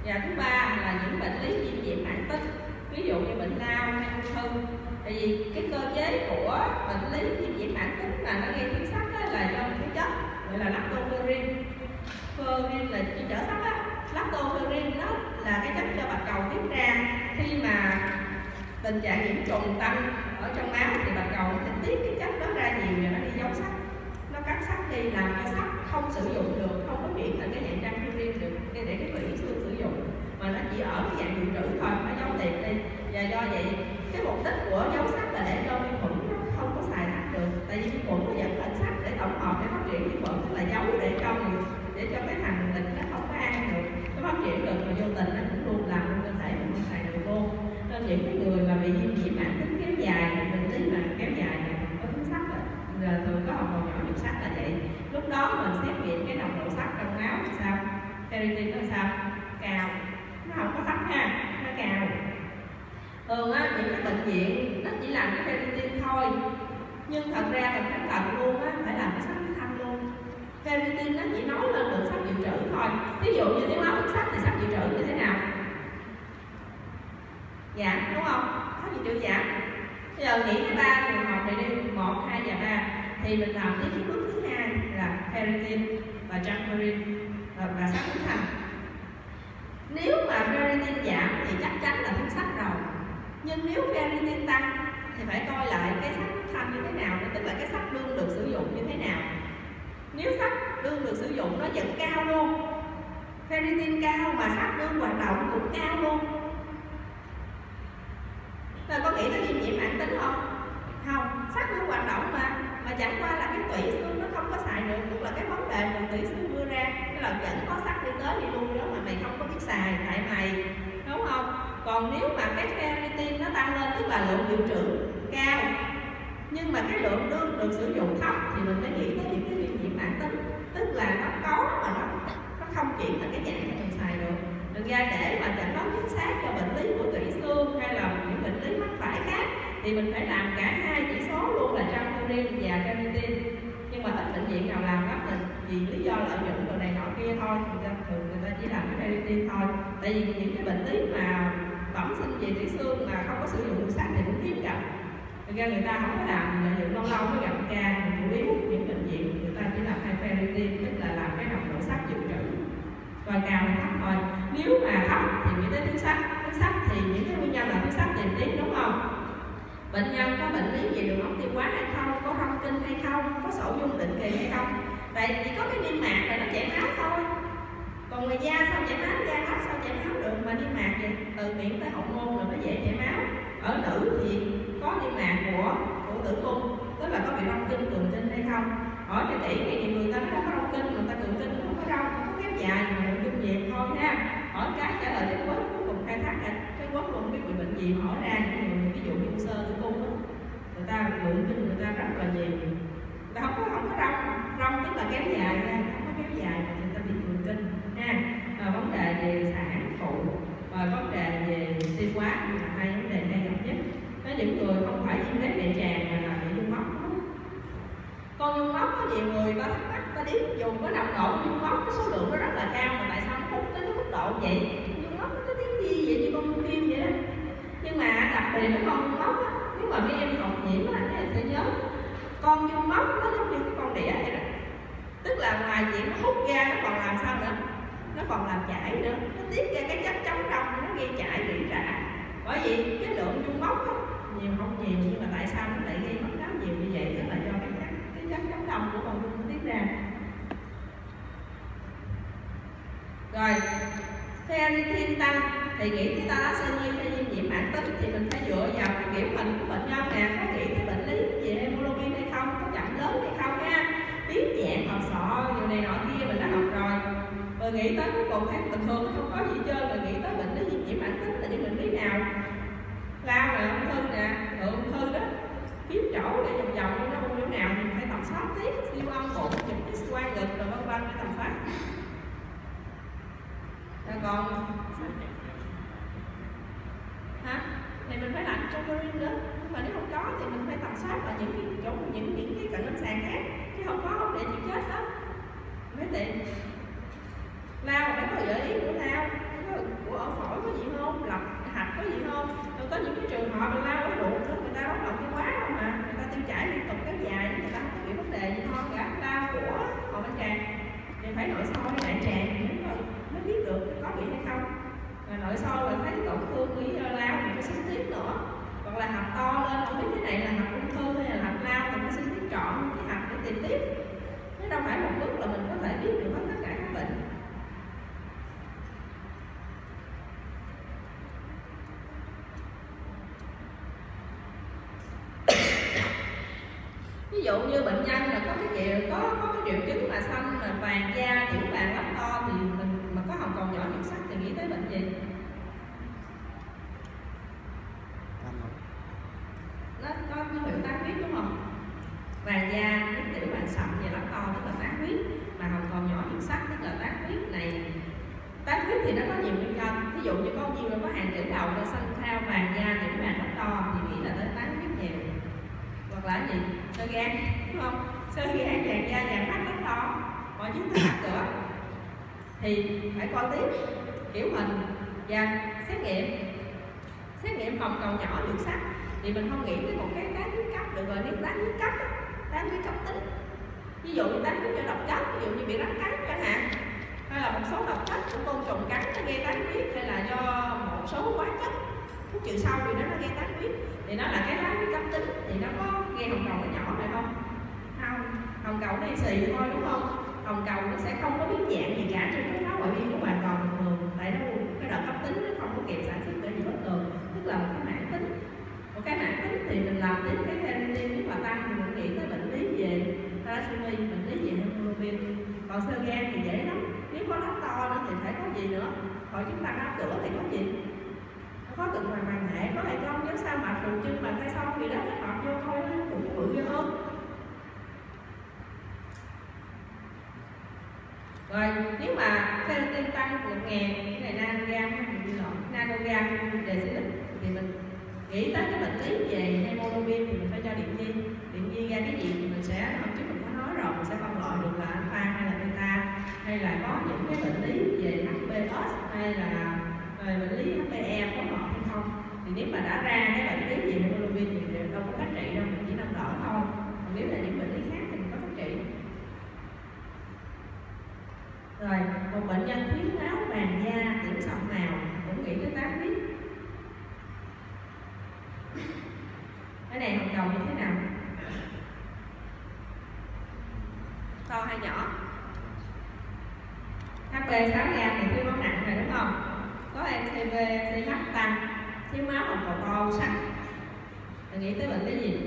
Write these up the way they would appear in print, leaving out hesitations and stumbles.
Và thứ ba là những bệnh lý viêm nhiễm mãn tính, ví dụ như bệnh lao hay ung thư. Tại vì cái cơ chế của bệnh lý viêm nhiễm mãn tính mà nó gây thiếu sắt là do cái chất gọi là lactoferrin. Ferrin là chỉ chở sắt á. Lactoferrin nó là cái chất cho bạch cầu tiết ra khi mà tình trạng nhiễm trùng tăng ở trong máu thì bạch cầu nó tiết cái chất đó ra nhiều và nó đi giấu sắt, nó cắt sắt đi làm cho sắt không sử dụng được, không có chuyển thành cái dạng transferrin được để cái tủy xương sử dụng, mà nó chỉ ở cái dạng dự trữ thôi, nó giấu tiệt đi. Và do vậy cái mục đích của giấu sắt là để cho vi khuẩn nó không có xài sắt được, tại vì vi khuẩn nó dẫn lên sắt để tổng hợp để phát triển vi khuẩn, tức là giấu để cho cái thành lịch nó không có ăn được, nó phát triển được mà vô tình nó cũng luôn làm cho cơ thể mình không xài được luôn. Nên những cái người mà bị viêm nhiễm mãn tính kéo dài, bệnh lý mà kéo dài mà có thiếu sắt là thường có hồng cầu nhỏ nhiều sắt là vậy. Lúc đó mình xét nghiệm cái nồng độ sắt trong máu là sao? Ferritin nó sao? Cao, nó không có thấp ha, nó cao. Thường á, những cái bệnh viện nó chỉ làm cái ferritin thôi, nhưng thật ra mình phải cần luôn á, phải làm cái sắt huyết thanh luôn. Ferritin nó chỉ nói lên lượng sắt dự trữ thôi. Ví dụ như thiếu máu thiếu sắt thì sắt dự trữ như thế nào? Giảm, đúng không? Sắt dự trữ giảm. Bây giờ nghĩ cái ba trường hợp này đi, 1, 2 và 3 thì mình làm cái bước thứ hai là ferritin và transferrin và sắt huyết thanh. Nếu mà ferritin giảm thì chắc chắn là thiếu sắt rồi. Nhưng nếu ferritin tăng thì phải coi lại cái sắt huyết thanh như thế nào, tức là cái sắt đương được sử dụng như thế nào. Nếu sắt đương được sử dụng nó vẫn cao luôn, ferritin cao mà sắt đương hoạt động cũng cao luôn. Rồi có nghĩ tới viêm nhiễm mãn tính không? Không, sắt đương hoạt động mà chẳng qua là cái tủy xương nó không có xài được, tức là cái vấn đề mà tủy xương đưa ra, cái là vẫn có sắt đi tới đi lui đó mà mày không có biết xài tại mày, đúng không? Còn nếu mà cái ferritin nó tăng lên, tức là lượng dự trữ cao nhưng mà cái lượng đương được sử dụng thấp, thì mình phải nghĩ tới những cái viêm nhiễm mãn tính, tức là nó có mà nó không chuyển thành cái dạng cho mình xài được. Thực ra để mà chẩn đoán chính xác cho bệnh lý của tủy xương hay là những bệnh lý mắc phải khác thì mình phải làm cả hai chỉ số luôn là transferrin và ferritin. Nhưng mà ít bệnh viện nào làm lắm, mình vì lý do lợi nhuận đồ này nọ kia thôi, người ta chỉ làm cái ferritin thôi. Tại vì những cái bệnh lý mà bẩm sinh về tủy xương mà không có sử dụng sắt thì cũng hiếm gặp. Thực ra người ta không có làm lợi nhuận, lâu lâu mới gặp ca. Chủ yếu những bệnh viện người ta chỉ làm hai ferritin, tức là làm cái nồng độ sắt dự trữ coi cao hay thấp thôi. Nếu mà thấp thì nghĩ tới thiếu sắt thì những cái nguyên nhân là thiếu sắt tiền tiết, đúng không? Bệnh nhân có bệnh lý về đường ống tiêu hóa hay không, có rong kinh hay không, có sổ dung định kỳ hay không. Tại chỉ có cái niêm mạc là nó chảy máu thôi, còn ngoài da sao chảy máu, da ốc sao chảy máu được, mà niêm mạc vậy từ miệng tới hậu môn là nó dễ chảy máu. Ở nữ thì có niêm mạc của tử cung, tức là có bị rong kinh, cường kinh hay không. Hỏi cho kỹ thì nhiều người ta nói có rong kinh, người ta cường kinh không có rong, không có kéo dài mà lượng kinh nhiều thôi ha. Hỏi cái trả lời đến cuối cùng khai thác ra cái quốc luôn biết bị bệnh gì, hỏi ra những người ví dụ như u xơ tử cung đó, người ta lượng kinh người ta rất là nhiều, người ta không có rong tức là kéo dài ra, không có kéo dài mà người ta bị cường kinh ha. Vấn đề về sản phụ và vấn đề về tiêu hóa là hai vấn đề hay gặp nhất. Với những người không phải viêm loét đại tràng mà là bị nhung móc. Con nhung móc có nhiều người có thắc mắc, ta điếm dùng có nồng độ nhung móc cái số lượng nó rất là cao mà tại sao nó hút tới cái mức độ vậy? Nhung móc nó có tiếng gì vậy như con nhung kim vậy đó. Nhưng mà đặc biệt với con nhung móc á, nếu mà mấy em học nhiễm á thì sẽ nhớ con nhung móc nó giống như cái con đĩa vậy đó. Tức là ngoài chuyện nó hút ra nó còn làm sao nữa? Nó còn làm chảy nữa, nó tiết ra cái chất chống đông, nó gây chảy rỉ rả. Bởi vì cái lượng nhung móc á, nhiều không nhiều nhưng mà tại sao nó lại gây mất máu nhiều như vậy? Tức là do cái chất chống đông của con nhung tiết ra. Rồi ferritin tăng thì nghĩ tới thalassemia hay viêm nhiễm mãn tính thì mình phải dựa vào cái kiểu hình của bệnh nhân nè, có nghĩ cái bệnh lý về hemoglobin hay không, có chậm lớn hay không ha, biến dạng hộp sọ điều này nọ kia mình đã học rồi. Rồi nghĩ tới cuối cùng thấy bình thường không có gì chơi, rồi nghĩ tới bệnh lý viêm nhiễm mãn tính là những bệnh lý nào? Lao nè, ung thư nè, ung thư đó, kiếm chỗ để vòng nhưng nó không chỗ nào mình phải tầm soát tiếp, siêu âm bụng, chụp X-quang ngực rồi vân vân để tầm soát. Rồi còn hả? Thì mình phải làm transferrin nữa, nhưng mà nếu không có thì mình phải tầm soát vào những cái chỗ những cái cận lâm sàng khác, chứ không có không để chuyện chết đó. Mấy tiện lao phải có gợi ý của lao, có những cái trường hợp lao ở ruột đó, người ta rối loạn tiêu hóa không mà người ta tiêu chảy liên tục kéo dài, người ta không có bị vấn đề gì ho cả, lao của họ bên tràng thì phải nội soi đại tràng mới biết được có bị hay không. Và nội soi là thấy tổn thương với lao thì phải sinh tiếp nữa, hoặc là hạch to lên không biết cái này là hạch ung thư hay là hạch lao thì phải sinh tiếp trọn cái hạch để tìm tiếp, chứ đâu phải một bước là mình có thể biết được hết tất cả các bệnh. Ví dụ như bệnh nhân là có cái triệu chứng mà xanh mà vàng da, tiểu vàng lắm to thì mình mà có hồng cầu nhỏ nhiễm sắc thì nghĩ tới bệnh gì? Nó có dấu hiệu tán huyết đúng không? Vàng da, tiểu vàng sậm và lắm to tức là tán huyết, mà hồng cầu nhỏ nhiễm sắc tức là tán huyết này. Tán huyết thì nó có nhiều nguyên nhân, ví dụ như có nhiều nó có hàng chữ đầu nó xanh thao vàng da, tiểu vàng lắm to thì nghĩ là tới tán huyết nhiều. Hoặc là gì? Sơ gan đúng không? Sơ gan vàng da vàng mắt lắm to, mọi chúng ta đặt cửa thì phải coi tiếp kiểu hình và xét nghiệm hồng cầu nhỏ nhiễm sắc thì mình không nghĩ tới một cái tán huyết cấp được rồi. Nếu tán huyết cấp tán huyết cấp tính, ví dụ như tán huyết do độc chất, ví dụ như bị rắn cắn chẳng hạn, hay là một số độc chất của côn trùng cắn nó gây tán huyết, hay là do một số hóa chất thuốc trừ sâu thì nó gây tán huyết, thì nó là cái tán huyết cấp tính thì nó có gây hồng cầu nó nhỏ này không? Không, hồng cầu nó xì thôi đúng không? Hồng cầu nó sẽ không có biến dạng gì cả, trên cái máu ngoại vi của hoàn toàn bình thường, tại nó cái đợt cấp tính nó không có kịp sản xuất cái gì bất thường, tức là một cái mãn tính. Một cái mãn tính thì mình làm tiếp cái creatinine nếu mà tăng thì mình nghĩ tới bệnh lý về thalassemia, bệnh lý về hemoglobin. Còn sơ gan thì dễ lắm, nếu có nó to nữa thì phải có gì nữa? Hồi chúng ta áp cửa thì có gì? Có tuần hoàn màng hệ, có hệ con nếu sao mà phụ chân mà thay xong thì đó kết hợp vô coi nó cũng bự hơn. Rồi nếu mà creatine tăng 1.000, cái này nanogram decilit thì mình nghĩ tới cái bệnh lý về hemoglobin thì mình phải cho điện nhiên ra cái gì thì mình sẽ, hôm trước mình có nói rồi, mình sẽ phân loại được là alpha hay là beta, hay là có những cái bệnh lý về HBS hay là bệnh lý HBE phối hợp hay không. Thì nếu mà đã ra cái bệnh lý về hemoglobin thì đâu có cách trị đâu, mình chỉ nâng đỡ thôi. Còn nếu là những bệnh lý khác thì mình có cách trị. Rồi một bệnh nhân thiếu máu vàng da, tiểu sậm màu cũng nghĩ tới tán huyết. Cái này hồng cầu như thế nào? To hay nhỏ? HB 6 gram thì thiếu máu nặng rồi đúng không? Có MCV, CH tăng, thiếu máu hồng cầu to sắc. Mình nghĩ tới bệnh lý gì?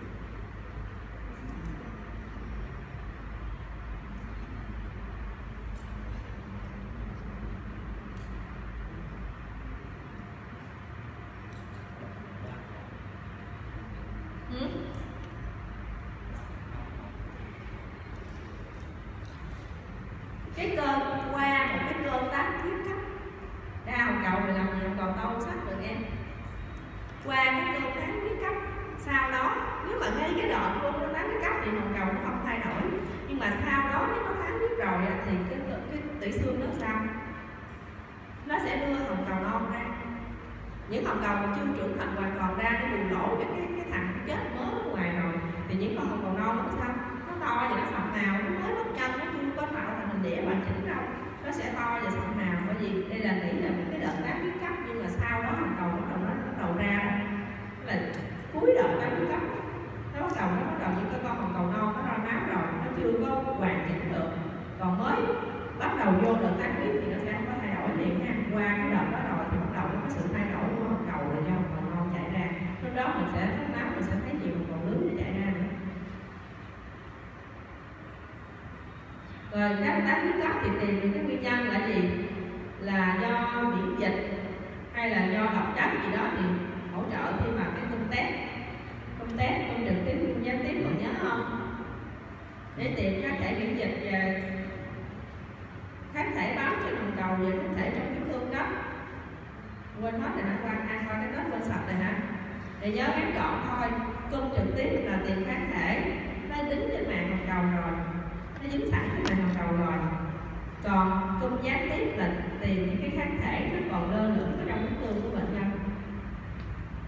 Cái cơn qua một cái cơn tán huyết cấp ra hồng cầu thì làm gì hồng cầu to sắc được em? Qua cái cơn tán huyết cấp sau đó nếu mà ngay cái đoạn luôn nó tán huyết cấp thì hồng cầu nó không thay đổi, nhưng mà sau đó nếu nó tán huyết rồi thì cái tủy xương nó sao? Nó sẽ đưa hồng cầu non ra. Những hồng cầu mà chưa trưởng thành hoàn toàn ra nó bùng nổ cái thằng chết mới ở ngoài rồi thì những con hồng cầu non nó sao? Nó to và nó sậm màu, nó mới lúc chân nó chưa có tạo thành hình đĩa hoàn chỉnh đâu, nó sẽ to và sậm màu. Bởi vì đây là nghĩ là một cái đợt tán huyết cấp, nhưng mà sau đó hồng cầu nó bắt đầu ra là cuối đợt tán huyết cấp nó bắt đầu những cái con hồng cầu non nó ra máu rồi, nó chưa có hoàn chỉnh được, còn mới bắt đầu vô đợt tán huyết thì nó sẽ không có thay đổi liền ha. Qua cái đợt đó rồi thì bắt đầu nó có sự thay đổi của hồng cầu là do hồng cầu non chạy ra, lúc đó mình sẽ thấy máu, mình sẽ thấy nhiều hồng cầu lớn nó chạy ra nữa. Rồi các tán huyết cấp thì tìm được cái nguyên nhân là gì? Là do miễn dịch hay là do độc chất gì đó thì hỗ trợ khi mà cái công trực tiếp, công gián tiếp còn nhớ không? Để tìm kháng thể miễn dịch và kháng thể bám trên hồng cầu và kháng thể trong vết thương đó. Quên hết rồi hả? Qua cái kết quên sạch rồi hả? Để nhớ ngắn gọn thôi. Công trực tiếp là tìm kháng thể nó dính trên màng hồng cầu rồi, nó dính sẵn trên màng hồng cầu rồi. Còn cung gián tiếp là tìm những cái kháng thể nó còn lơ lửng ở trong vết thương của bệnh nhân.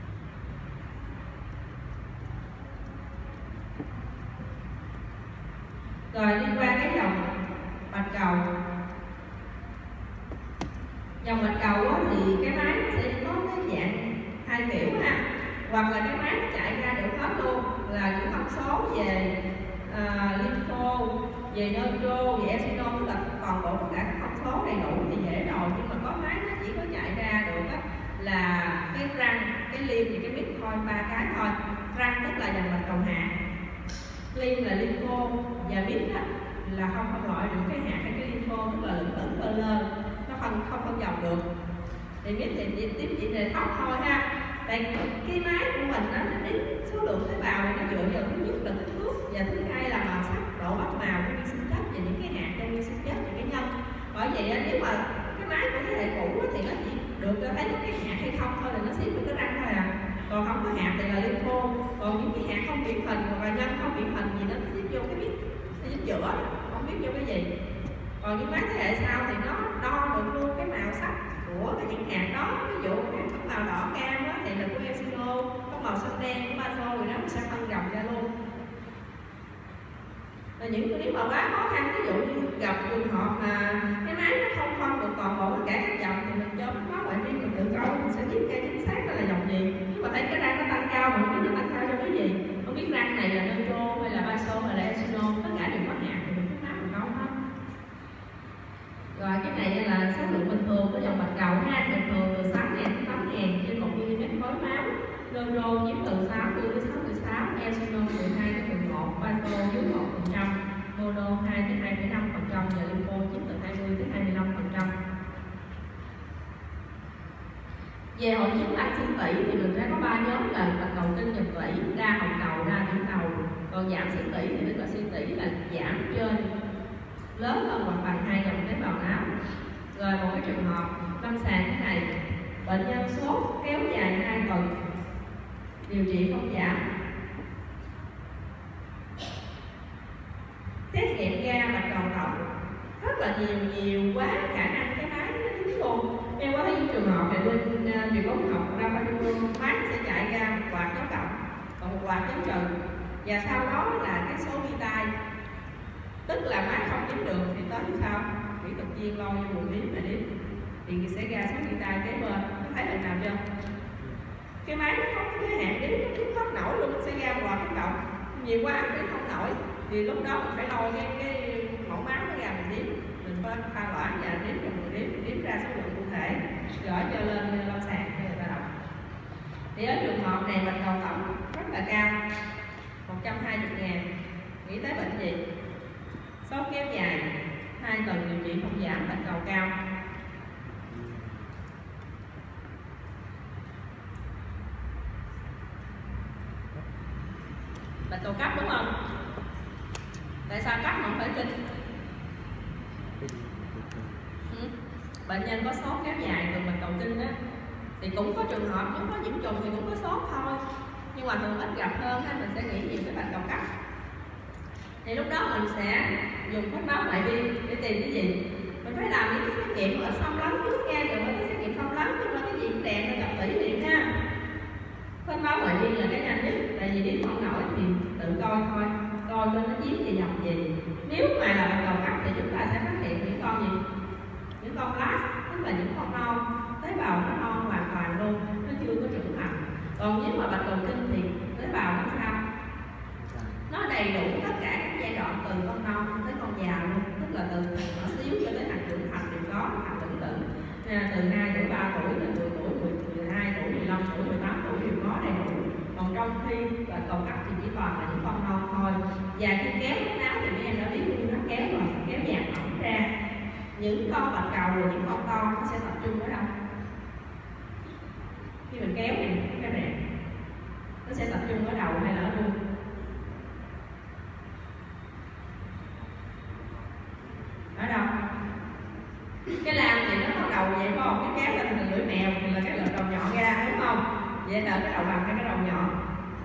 Dòng bạch cầu thì cái máy nó sẽ có cái dạng hai kiểu ha, hoặc là cái máy nó chạy ra được hết luôn là những thông số về lympho, về neutro, về eosinophil, tức là toàn bộ tất cả các thông số đầy đủ thì dễ rồi. Nhưng mà có máy nó chỉ có chạy ra được là cái răng, cái liêm và cái mít thôi, ba cái thôi. Răng tức là dòng bạch cầu hạt, liêm là lympho và mít là không phân loại được cái hạt hay cái lympho, tức là lửng lửng lơ lơ, nó không phân dòng được. Thì mít thì tiếp chỉ để thóc thôi ha. Tại cái máy của mình nó đếm số lượng tế bào này nó dựa vào thứ nhất là kích thước và thứ hai là màu sắc, độ bắt màu của vi sinh chất và những cái hạt trong vi sinh chất và cái nhân. Bởi vậy nếu mà cái máy của thế hệ cũ thì nó chỉ được cho thấy cái hạt hay không thôi, là nó xếp được cái răng thôi à. Còn không có hạt thì là lympho, còn những cái hạt không điển hình hoặc là nhân không điển hình gì nó xếp vô cái mít, nó dính giữa, không biết vô cái gì. Còn những máy thế hệ sau thì nó đo được luôn cái màu sắc của cái những hạt đó. Ví dụ cái màu đỏ cam đó thì là của eosino, có màu xanh đen của baso, rồi đó mình sẽ phân rộng ra luôn. Và những cái nếu mà quá khó khăn, ví dụ như gặp trường hợp mà cái máy nó không phân được toàn bộ tất cả các dòng thì mình cho máu ngoại vi mình tự coi, mình sẽ biết ngay chính xác đó là dòng gì. Nhưng mà thấy cái răng nó tăng cao, mình biết nó tăng cao cho cái gì, không biết răng này là neutro hay là baso hay là eosino, tất cả đều có hạt thì mình cứ mình câu hết. Rồi cái này là số lượng bình thường của dòng bạch cầu ha, bình thường từ 6.000 đến 8.000 trên 1 mm khối máu. Neutro chiếm từ 60 đến 66, eosino 12 đến 11, baso dưới 1%, mono 2 đến 2,5% và lympho chiếm từ 20 đến 25%. Về hội chứng tăng sinh tỷ thì mình sẽ có 3 nhóm là bạch cầu kinh, nhật tỷ, đa hồng cầu, đa tiểu cầu. Còn giảm sinh tỷ thì tức là sinh tỷ là giảm trên lớn hơn hoặc bằng 2 dòng tế bào não. Rồi một cái trường hợp lâm sàng thế này, bệnh nhân sốt kéo dài 2 tuần, điều trị không giảm, xét nghiệm ra bạch cầu tổng rất là nhiều quá, khả năng cái máy nó dính luôn. Em có thấy những trường hợp này bên truyền ống học ra máy sẽ chạy ra một quạt dấu cộng, còn một quạt dấu trừ, và sau đó là cái số ghi tay, tức là máy không đếm được thì tới sau kỹ thuật viên lo vô buồng đếm là đếm thì sẽ ra số ghi tay kế bên. Có thấy hình nào chưa? Cái máy nó không có giới hạn đếm, nó đếm hết nổi luôn, nó sẽ ra một loạt cái cộng nhiều quá đếm không nổi, thì lúc đó mình phải lôi cái mẫu máu nó ra mình đếm, mình bên pha loãng và đếm cho mình đếm ra số lượng cụ thể gửi cho lên lâm sàng cho người ta đọc. Thì ở trường hợp này bạch cầu tổng rất là cao, 120.000, nghĩ tới bệnh gì? Sốt kéo dài 2 tuần điều trị không giảm, bạch cầu cao. Bạch cầu cấp đúng không? Tại sao cấp mà không phải kinh? Bệnh nhân có sốt kéo dài từ bạch cầu kinh đó thì cũng có trường hợp nếu có nhiễm trùng thì cũng có sốt thôi, nhưng mà thường ít gặp hơn ha, mình sẽ nghĩ nhiều cái bạch cầu cấp. Thì lúc đó mình sẽ dùng phép báo ngoại vi để tìm cái gì. Mình phải làm những cái xét nghiệm ở xâm lấn trước nha, rồi mới cái xét nghiệm xâm lấn, nhưng mà cái gì cũng đẹp là gặp tỷ liền ha. Phép báo ngoại vi là cái nhanh nhất, tại vì điểm không nổi thì tự coi thôi, coi cho nó chiếm về dòng gì. Nếu mà là bạch cầu cấp thì chúng ta sẽ phát hiện những con gì? Những con blast, tức là những con non, tế bào nó non hoàn toàn luôn, nó chưa có trưởng thành. Còn nếu mà bạch cầu kinh thì tế bào nó sao? Nó đầy đủ tất cả các giai đoạn từ con non tới con già luôn, tức là từ nhỏ xíu cho tới thành trưởng thành đều có, thành lửng lửng, từ 2 tuổi, 3 tuổi, đến 10 tuổi, 12 tuổi, 15 tuổi, 18 tuổi đều có đầy đủ. Còn trong khi bạch cầu cấp thì chỉ còn là những con non thôi. Và khi kéo thuốc não thì mấy em đã biết nó kéo rồi, kéo dạt ổng ra. Những con bạch cầu rồi những con to nó sẽ tập trung ở đâu? Khi mình kéo này, cái này nó sẽ tập trung ở đầu hay là ở đuôi? Ở đâu? Cái lam thì nó có đầu vậy phải không? Cái kéo lên thành lưỡi mèo thì là cái lợn đầu nhọn ra đúng không? Vậy là cái đầu bằng hay cái đầu nhọn?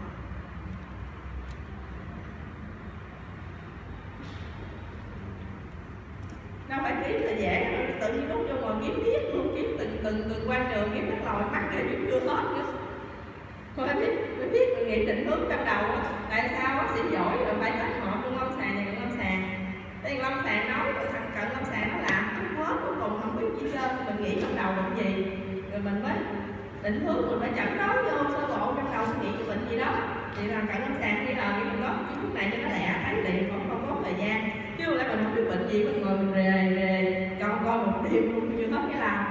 Đâu phải kiếm là dễ, tự nhiên lúc vô ngồi kiếm biết luôn, kiếm từng quan trường, kiếm các lòi mắt để kiếm chưa hết nữa. Phải biết mình nghĩ định hướng trong đầu á, tại sao bác sĩ giỏi rồi phải kết hợp luôn lâm sàng và cận lâm sàng. Thì lâm sàng nói thằng cận lâm sàng nó làm hết cuối cùng không biết chi trơn, mình nghĩ trong đầu bệnh gì, rồi mình mới định hướng, mình phải chẩn đoán vô sơ bộ trong đầu suy nghĩ cái bệnh gì đó. Thì là cận lâm sàng đi là mình có cái thuốc này cho nó lẹ, thấy liền, không có thời gian. Chứ không lẽ mình không biết bệnh gì, mình ngồi mình rề coi một đêm luôn chưa hết cái làm.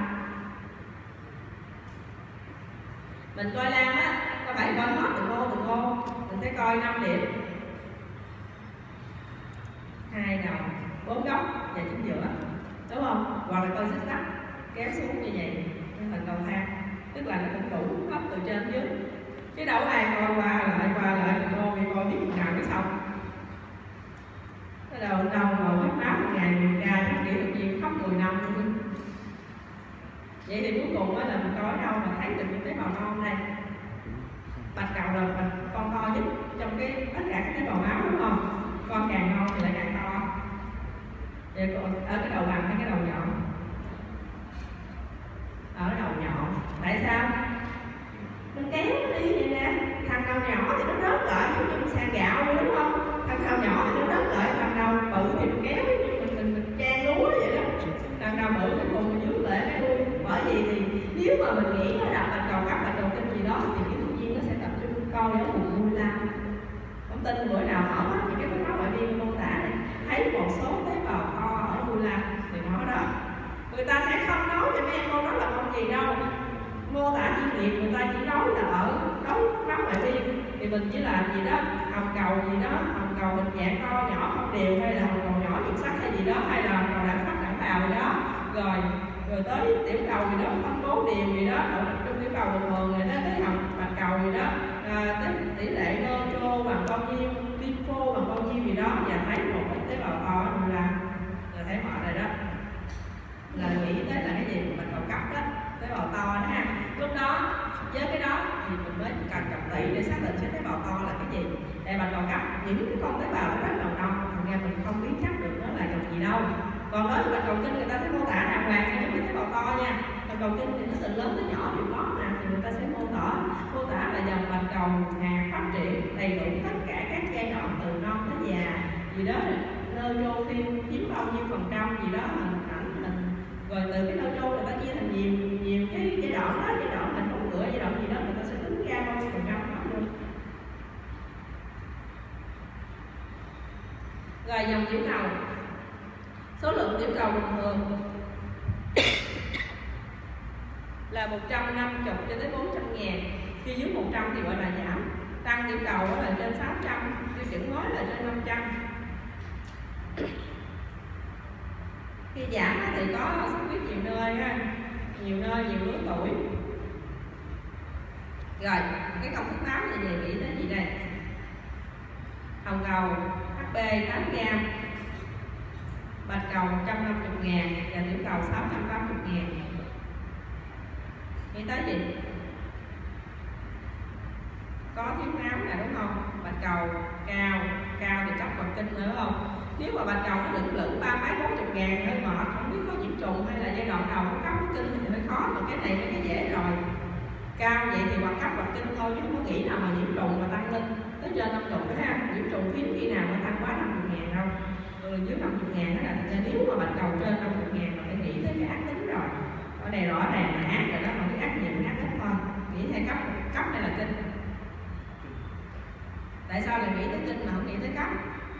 Mình coi Lan á, có phải coi hết từng ô, mình sẽ coi 5 điểm, 2 đầu, 4 góc và chính giữa, đúng không? Hoặc là coi xích sắt kéo xuống như vậy, cái phần cầu thang, tức là nó cũng đủ hết từ trên dưới. Chứ đâu có ai coi qua lại cô đi coi biết chừng nào mới xong. Cái đầu ngồi hết máu một ngày 10 ca, chắc nghĩ được gì khóc 10 năm luôn. Vậy thì cuối cùng á là mình coi ở đâu mà thấy được những tế bào non đây. Bạch cầu là con to nhất trong tất cả các tế bào máu, đúng không? Con càng non thì lại càng to. Vậy ở cái đầu bằng hay cái đầu nhọn? Ở đầu nhọn. Tại sao? Mình kéo nó đi vậy nè. Thằng đầu nhỏ thì nó rớt lại giống như mình sàn gạo vậy, đúng không? Thằng đầu nhỏ thì nó rớt lại, thằng đầu bự thì mình kéo mình trang lúa vậy đó. Thằng đầu bự cuối cùng mình dưới lại cái đuôi. Bởi vì thì nếu mà mình nghĩ nó đặt bạch cầu cấp, bạch cầu kinh gì đó thì kỹ thuật viên nó sẽ tập trung coi ở vùng nuôi lao. Không tin bữa nào mở mắt thì cái phép máu ngoại biên mô tả này thấy một số tế bào to ở nuôi lao thì nói đó. Người ta sẽ không nói cho mấy em con đó là con gì đâu. Mô tả chuyên nghiệp người ta chỉ nói là ở đấu máu ngoại biên thì mình chỉ làm gì đó hồng cầu gì đó, hồng cầu hình dạng to nhỏ không đều, hay là hồng cầu nhỏ nhiệt sắc hay gì đó, hay là hồng cầu đạm sắc đạm bào gì đó, rồi tới tiểu cầu gì đó phân bố đều gì đó, ở trong tiểu cầu bình thường rồi tới hồng bạch cầu gì đó, tới tỷ lệ neutro bằng bao nhiêu, lympho bằng bao nhiêu gì đó, và thấy một cái tế bào to là thấy họ rồi đó, là nghĩ tới là cái gì bạch cầu cấp đó, tế bào to đó ha. Lúc đó với cái đó thì mình mới cần cập tỷ để xác định cái tế bào to là cái gì. Để bạch cầu cấp những cái con tế bào nó rất là đông, thành ra mình không biết chắc được nó là dòng gì đâu. Còn đối với bạch cầu kinh người ta sẽ mô tả đàng hoàng những cái tế bào to nha. Bạch cầu kinh thì nó từ lớn tới nhỏ đều có mà, thì người ta sẽ mô tả là dòng bạch cầu hạt phát triển đầy đủ tất cả các giai đoạn từ non tới già gì đó, neutrophil chiếm bao nhiêu phần trăm gì đó, hình, rồi từ cái neutro người ta chia thành nhiều cái giai đoạn đó, giai đoạn hình ống cửa, giai đoạn gì đó người ta sẽ tính ra bao nhiêu phần trăm đó luôn. Rồi dòng tiểu cầu, số lượng tiểu cầu bình thường là 150 cho tới 400.000, khi dưới 100 thì gọi là giảm. Tăng tiểu cầu là trên 600, tiêu chuẩn mới là trên 500. Khi giảm thì có xuất huyết nhiều nơi ha, nhiều nơi, nhiều lứa tuổi. Rồi cái công thức máu thì về nghĩ đến gì đây? Hồng cầu HB 8g, bạch cầu 150.000 và tiểu cầu 680.000. Nghĩ tới gì? Có thiếu máu nè, đúng không? Bạch cầu cao thì cấp bạch kinh nữa không? Nếu mà bạch cầu nó lửng 30-40.000 hơi mệt, không biết có nhiễm trùng hay là giai đoạn đầu có cấp kinh thì hơi khó, mà cái này cái dễ rồi. Cao vậy thì bằng cấp bạch kinh thôi, chứ không có nghĩ nào mà nhiễm trùng mà tăng lên tới trên 50 nữa ha. Nhiễm trùng hiếm khi nào mà tăng quá 50.000 đâu. Rồi dưới 50.000 đó là nếu mà bạch cầu trên 50.000 mà phải nghĩ tới cái ác tính rồi. Ở đây rõ ràng là ác rồi đó, mà cái ác nhiều ác tính thôi. Nghĩ hay cấp hay là kinh? Tại sao lại nghĩ tới kinh mà không nghĩ tới cấp?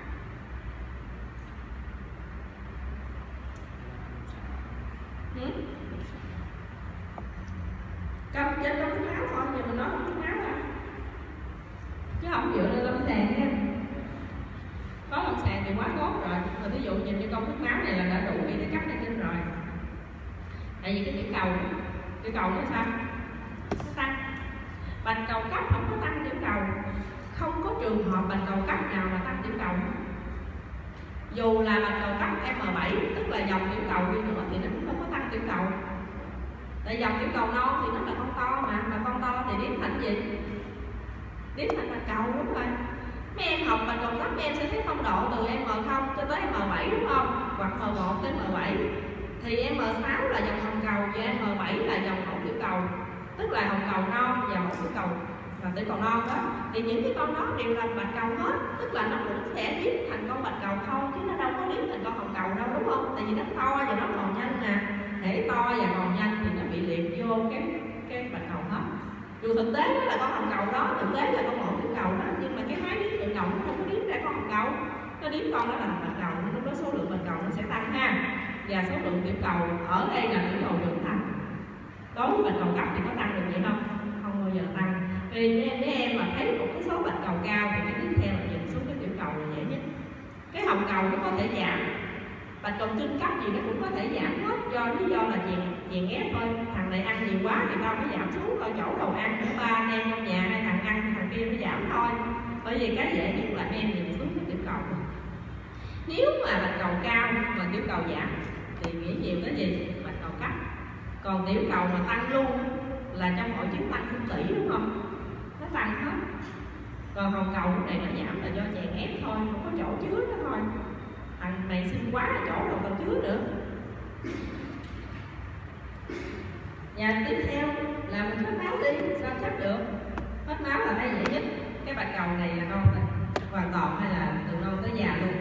Trên công thức máu thôi, giờ mình nói công thức máu à, chứ không dựa lên lâm sàng nha. Có lâm sàng thì quá tốt rồi, mà ví dụ nhìn như công thức máu này là đã đủ nghĩ tới cấp hay kinh rồi. Tại vì cái tiểu cầu nó sao? Nó tăng. Bạch cầu cấp không có tăng tiểu cầu, không có trường hợp bạch cầu cấp nào mà tăng tiểu cầu. Dù là bạch cầu cấp M7, tức là dòng tiểu cầu đi nữa thì nó cũng không có tăng tiểu cầu. Tại dòng tiểu cầu non thì nó là con to mà con to thì điếm thành gì? Điếm thành bạch cầu, đúng rồi. Mấy em học bạch cầu cấp mấy em sẽ thấy phong độ từ M0 cho tới M7 đúng không? Hoặc M1 tới M7. Thì M6 là dòng hồng cầu và M7 là dòng hỗn tiểu cầu, tức là hồng cầu non và hỗn tiểu cầu và tiểu cầu non đó. Thì những cái con đó đều là bạch cầu hết, tức là nó cũng sẽ điếm thành con bạch cầu thôi, chứ nó đâu có điếm thành con hồng cầu đâu, đúng không? Tại vì nó to và nó còn nhanh nè, thể to và còn nhanh thực tế đó là con hồng cầu đó, thực tế là con mổ tiểu cầu đó, nhưng mà cái máy đếm tự động nó không có đếm ra con hồng cầu, nó đếm con đó là bạch cầu, nên lúc đó số lượng bạch cầu nó sẽ tăng ha. Và số lượng tiểu cầu ở đây là tiểu cầu trưởng thành. Đối với bạch cầu cấp thì có tăng được vậy không? Không bao giờ tăng. Vì nếu em mà thấy một cái số bạch cầu cao thì cái tiếp theo là nhìn xuống cái tiểu cầu là dễ nhất. Cái hồng cầu nó có thể giảm, bạch cầu trung cấp gì nó cũng có thể giảm hết, do lý do là chèn ép thôi. Thằng này ăn nhiều quá thì tao mới giảm xuống coi chỗ đầu ăn của ba anh em trong nhà, hai thằng ăn thằng kia mới giảm thôi. Bởi vì cái dễ nhất là em nhìn xuống cái tiểu cầu. Nếu mà bạch cầu cao mà tiểu cầu giảm thì nghĩ nhiều cái gì? Bạch cầu cấp. Còn tiểu cầu mà tăng luôn là trong hội chứng tăng phân tỷ, đúng không? Nó tăng hết. Còn hồng cầu lúc này nó giảm là do chèn ép thôi, không có chỗ chứa nữa thôi. Thằng này xinh quá là chỗ đâu còn chứa nữa. Và tiếp theo là mình hết máu đi, sao chắc được? Hết máu là thấy dễ nhất. Cái bạch cầu này là non hoàn toàn hay là từ non tới già luôn.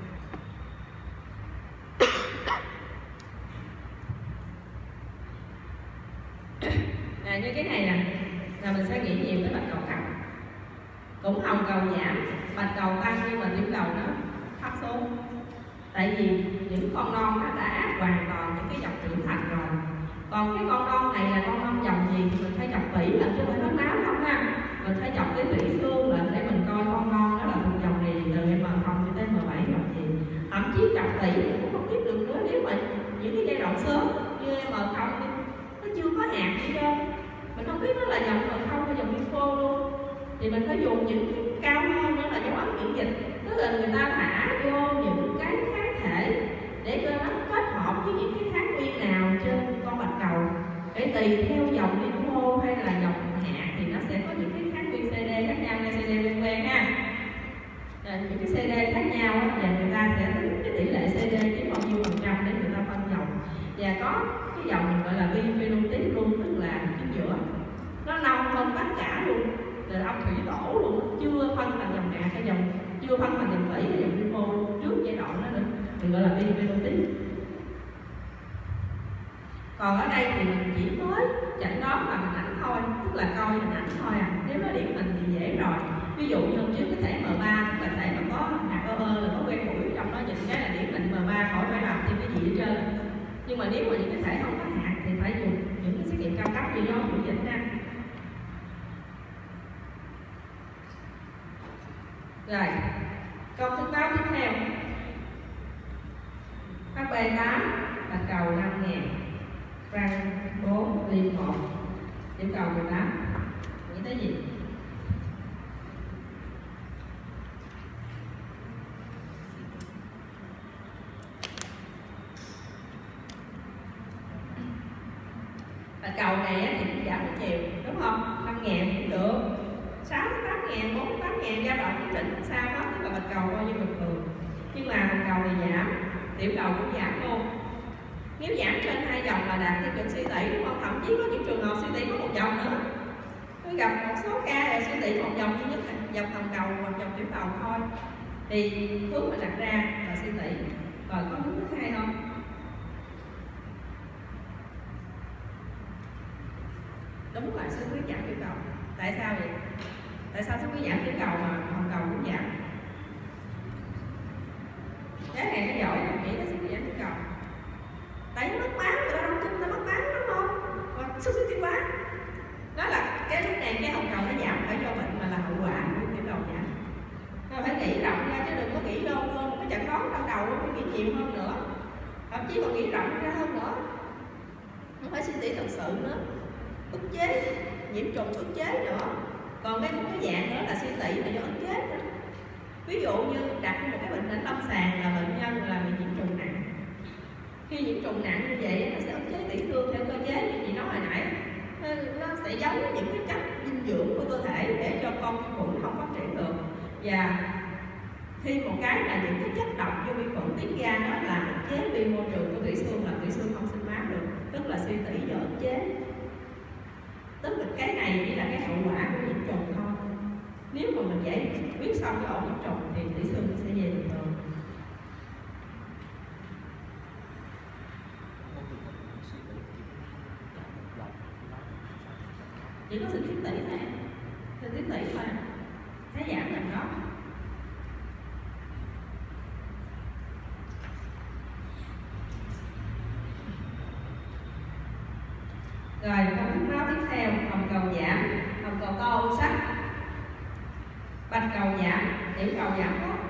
Như cái này nè, là mình sẽ nghĩ nhiều cái bạch cầu cấp. Cũng hồng cầu giảm, bạch cầu tăng nhưng mà tiểu cầu nó thấp xuống. Tại vì những con non nó đã hoàn toàn những cái dòng trưởng thành rồi. Còn cái con non này là con non dòng gì thì mình phải chọc tỉ là chứ không phải hết máu không ha. Mình phải chọc cái tỉ xương lên để mình coi con non đó là thuộc dòng gì, từ M0 cho tới M7 dòng gì. Thậm chí chọc tỉ mình cũng không biết được nữa, nếu mà những cái giai đoạn sớm như M0 nó chưa có hạt gì đâu, mình không biết nó là dòng M0 hay dòng lympho luôn, thì mình phải dùng những cái cao hơn nữa là dấu ấn miễn dịch, tức là người ta thả vô những cái kháng thể để cho nó kết hợp với những cái kháng nguyên nào trên con bạch cầu, để tùy theo dòng lympho hay là dòng hạt thì nó sẽ có những cái kháng nguyên CD khác nhau, nghe CD quen ha. Những cái CD khác nhau và người ta sẽ tính cái tỷ lệ CD chiếm bao nhiêu % để người ta phân dòng. Và có cái dòng mình gọi là biphenotype luôn, tức là chính giữa nó nông hơn tất cả luôn, là âm thủy tổ luôn, chưa phân thành dòng hạt hay dòng, chưa phân thành dòng tủy hay dòng lympho trước giai đoạn đó nữa, mình gọi là biphenotype. Còn ở đây thì mình chỉ mới chẩn đoán bằng hình ảnh thôi, tức là coi hình ảnh thôi à. Nếu nó điển hình thì dễ rồi. Ví dụ như hôm trước cái thể M3, tức là thể mà có hạt là có que củi trong đó, nhìn cái là điển hình M3, khỏi phải làm thêm cái gì hết trơn. Nhưng mà nếu mà những cái thể không có hạt thì phải dùng những cái xét nghiệm cao cấp như đó miễn dịch ha. Rồi, công thức báo tiếp theo HB8 là cầu 5.000, răng 4, ly 1, tiểu cầu 18. Nghĩ tới gì? Bạch cầu này thì cũng giảm rất nhiều, đúng không? 5.000 cũng được, 6-8.000, 4-8.000 dao động nhất định không sao hết, tức là bạch cầu coi như bình thường. Nhưng mà hồng cầu thì giảm, tiểu cầu cũng giảm luôn. Nếu giảm trên 2 dòng là đạt tiêu chuẩn suy tỷ, đúng không? Thậm chí có những trường hợp suy tỷ có 1 dòng nữa. Tôi gặp một số ca là suy tỷ 1 dòng duy nhất, dòng hồng cầu hoặc dòng tiểu cầu thôi. Thì hướng mình đặt ra là suy tỷ. Rồi có hướng thứ hai không? Đúng rồi, xuất huyết giảm tiểu cầu. Tại sao vậy? Tại sao xuất huyết giảm tiểu cầu mà hồng cầu cũng giảm? Cái này nó giỏi, mình nghĩ nó xuất huyết giảm tiểu cầu. Tại nó mất máu, người ta đông kinh, nó mất máu đúng không? Và xuất huyết tiêu hóa. Đó là cái lúc này cái hồng cầu nó giảm phải do bệnh mà là hậu quả của tiểu cầu giảm. Nó phải nghĩ rộng ra chứ đừng có nghĩ đơn hơn, cái chẩn đoán đau đầu phải nghĩ nhiều hơn nữa. Thậm chí còn nghĩ rộng ra hơn nữa. Không phải suy nghĩ thật sự nữa. Ức chế, nhiễm trùng ức chế nữa. Còn cái dạng nữa là suy tỷ là do ức chế nữa. Ví dụ như đặt một cái bệnh lâm sàng là bệnh nhân là bị nhiễm trùng nặng. Khi nhiễm trùng nặng như vậy nó sẽ ức chế tỷ xương theo cơ chế như chị nói hồi nãy. Nó sẽ giấu những cái chất dinh dưỡng của cơ thể để cho con vi khuẩn không phát triển được. Và khi một cái là những cái chất độc do vi khuẩn tiết ra nó làm ức chế vi môi trường của tủy xương, là tủy xương không sinh máu được, tức là suy tỷ do ức chế. Tức là cái này chỉ là cái hậu quả của nhiễm trùng thôi. Nếu mà mình giải quyết xong cái ổ nhiễm trùng thì tủy xương nó sẽ về bình thường. chỉ có sự tiết tỷ thôi, sự tiết tỷ thôi, thấy giảm dần đó. Rồi công thức máu tiếp theo, hồng cầu giảm, hồng cầu to u sắc, bạch cầu giảm, tiểu cầu giảm đó.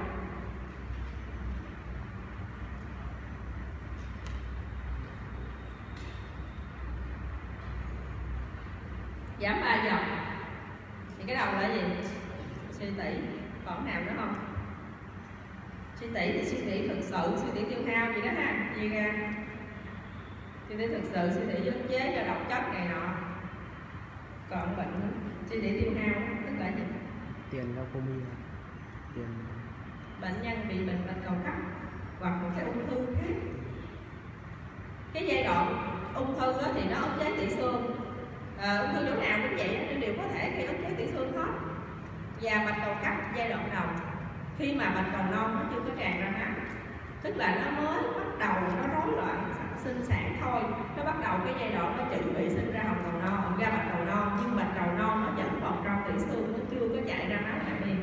Giảm 3 dòng thì cái đầu là gì? Suy tỷ. Còn nào nữa không? Suy tỷ thì suy tỷ thực sự, suy tỷ tiêu hao gì đó ha, chia ra. Suy tỷ thực sự, suy tỷ ức chế do độc chất này nọ. Còn bệnh suy tỷ tiêu hao tức là gì? Tiền glaucomia, tiền bệnh nhân bị bệnh bạch cầu cấp hoặc một cái ung thư khác. Cái giai đoạn ung thư thì nó ức chế tủy xương. Ung thư chỗ nào cũng vậy, nhưng đều có thể gây ức chế tủy xương hết. Và bạch cầu cấp giai đoạn đầu, khi mà bạch cầu non nó chưa có tràn ra máu, tức là nó mới bắt đầu nó rối loạn sinh sản thôi, nó bắt đầu cái giai đoạn nó chuẩn bị sinh ra hồng cầu non, ra bạch cầu non, nhưng bạch cầu non nó vẫn còn trong tủy xương, nó chưa có chạy ra máu hạ biên.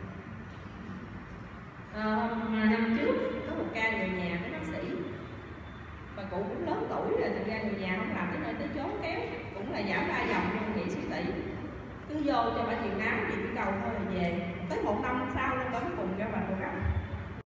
Năm trước có một ca người nhà với bác sĩ, và cụ cũng lớn tuổi rồi, thành ra người nhà không làm tới nơi tới chốn kéo, cũng là giảm 3 dòng nhưng bị suy tỷ, cứ vô cho bà truyền máu gì cái cầu thôi là về, tới 1 năm sau luôn đó mới cùng ra bạch cầu cấp.